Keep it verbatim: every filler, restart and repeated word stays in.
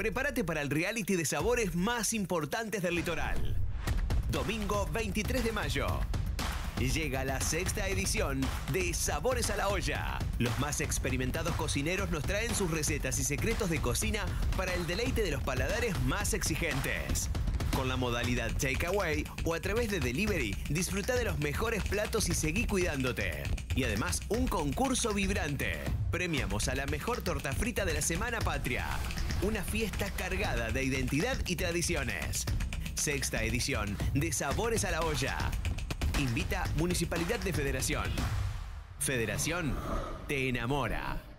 Prepárate para el reality de sabores más importantes del litoral. Domingo veintitrés de mayo. Llega la sexta edición de Sabores a la Olla. Los más experimentados cocineros nos traen sus recetas y secretos de cocina para el deleite de los paladares más exigentes. Con la modalidad Takeaway o a través de Delivery, disfruta de los mejores platos y seguí cuidándote. Y además, un concurso vibrante. Premiamos a la mejor torta frita de la Semana Patria. Una fiesta cargada de identidad y tradiciones. Sexta edición de Sabores a la Olla. Invita Municipalidad de Federación. Federación te enamora.